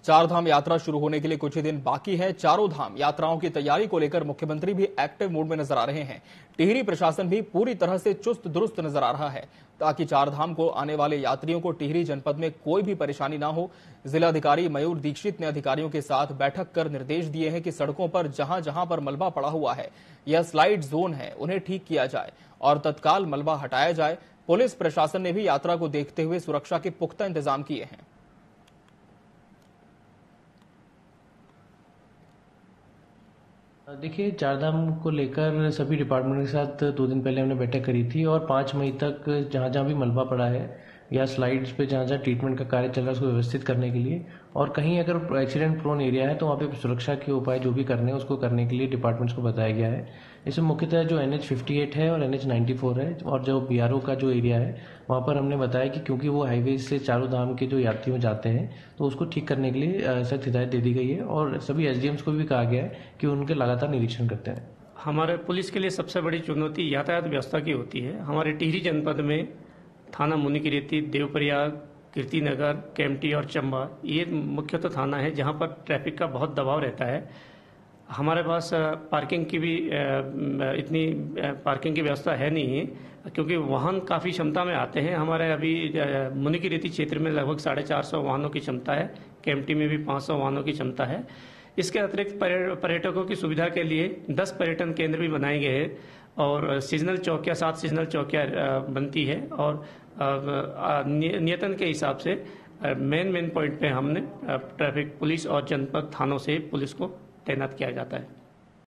चारधाम यात्रा शुरू होने के लिए कुछ ही दिन बाकी है। चारों धाम यात्राओं की तैयारी को लेकर मुख्यमंत्री भी एक्टिव मोड में नजर आ रहे हैं। टिहरी प्रशासन भी पूरी तरह से चुस्त दुरुस्त नजर आ रहा है ताकि चारधाम को आने वाले यात्रियों को टिहरी जनपद में कोई भी परेशानी न हो। जिलाधिकारी मयूर दीक्षित ने अधिकारियों के साथ बैठक कर निर्देश दिए हैं कि सड़कों पर जहां जहां पर मलबा पड़ा हुआ है या स्लाइड जोन है उन्हें ठीक किया जाए और तत्काल मलबा हटाया जाए। पुलिस प्रशासन ने भी यात्रा को देखते हुए सुरक्षा के पुख्ता इंतजाम किए हैं। देखिए, चारधाम को लेकर सभी डिपार्टमेंट के साथ 2 दिन पहले हमने बैठक करी थी और 5 मई तक जहां जहां भी मलबा पड़ा है या स्लाइड्स पे जहां जहां ट्रीटमेंट का कार्य चल रहा है उसको व्यवस्थित करने के लिए, और कहीं अगर एक्सीडेंट प्रोन एरिया है तो वहाँ पे सुरक्षा के उपाय जो भी करने हैं उसको करने के लिए डिपार्टमेंट्स को बताया गया है। इसमें मुख्यतः जो NH58 है और NH94 है और जो BRO का जो एरिया है वहाँ पर हमने बताया कि क्योंकि वो हाईवे से चारों धाम के जो यात्री जाते हैं तो उसको ठीक करने के लिए सख्त हिदायत दे दी गई है और सभी SDMs को भी कहा गया है कि उनके लगातार निरीक्षण करते हैं। हमारे पुलिस के लिए सबसे बड़ी चुनौती यातायात व्यवस्था की होती है। हमारे टिहरी जनपद में थाना मुनिकीरेती, देवप्रयाग, कीर्तिनगर, केमटी और चंबा ये मुख्यतः थाना है जहां पर ट्रैफिक का बहुत दबाव रहता है। हमारे पास पार्किंग की भी इतनी पार्किंग की व्यवस्था है नहीं क्योंकि वाहन काफ़ी क्षमता में आते हैं। हमारे अभी मुनिकीरेती क्षेत्र में लगभग 450 वाहनों की क्षमता है, केमटी में भी 500 वाहनों की क्षमता है। इसके अतिरिक्त पर्यटकों की सुविधा के लिए 10 पर्यटन केंद्र भी बनाए गए हैं और सीजनल चौकियाँ 7 सीजनल चौकियाँ बनती है और नियतन के हिसाब से मेन पॉइंट पे हमने ट्रैफिक पुलिस और जनपद थानों से पुलिस को तैनात किया जाता है।